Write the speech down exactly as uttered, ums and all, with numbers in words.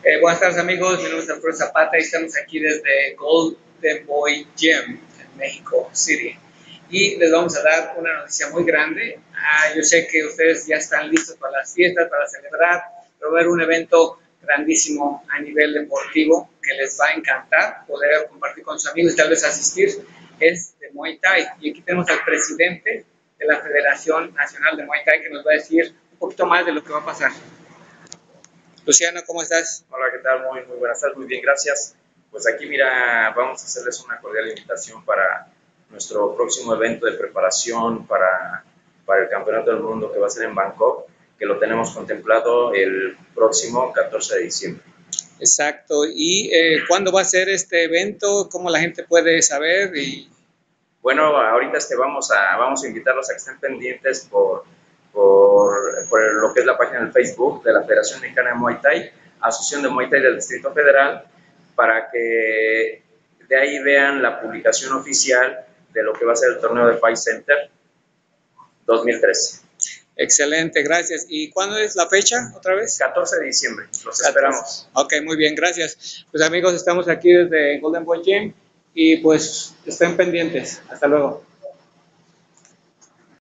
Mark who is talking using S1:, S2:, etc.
S1: Eh, buenas tardes amigos, mi nombre es Alfredo Zapata y estamos aquí desde Golden Boy Gym en México City. Y les vamos a dar una noticia muy grande. Ah, yo sé que ustedes ya están listos para las fiestas, para celebrar, pero va a haber un evento grandísimo a nivel deportivo que les va a encantar poder compartir con sus amigos y tal vez asistir. Es de Muay Thai. Y aquí tenemos al presidente de la Federación Nacional de Muay Thai que nos va a decir un poquito más de lo que va a pasar. Luciano, ¿cómo estás?
S2: Hola, ¿qué tal? Muy, muy buenas tardes, muy bien, gracias. Pues aquí, mira, vamos a hacerles una cordial invitación para nuestro próximo evento de preparación para, para el Campeonato del Mundo que va a ser en Bangkok, que lo tenemos contemplado el próximo catorce de diciembre.
S1: Exacto. ¿Y eh, cuándo va a ser este evento? ¿Cómo la gente puede saber? Y...
S2: Bueno, ahorita este, vamos, a, vamos a invitarlos a que estén pendientes por, por, por lo que es la página del Facebook de la Federación Mexicana de Muay Thai, Asociación de Muay Thai del Distrito Federal, para que de ahí vean la publicación oficial de lo que va a ser el torneo de Fight Center dos mil trece.
S1: Excelente, gracias. ¿Y cuándo es la fecha otra vez?
S2: catorce de diciembre, los esperamos.
S1: Ok, muy bien, gracias. Pues amigos, estamos aquí desde Golden Boy Gym y pues estén pendientes. Hasta luego.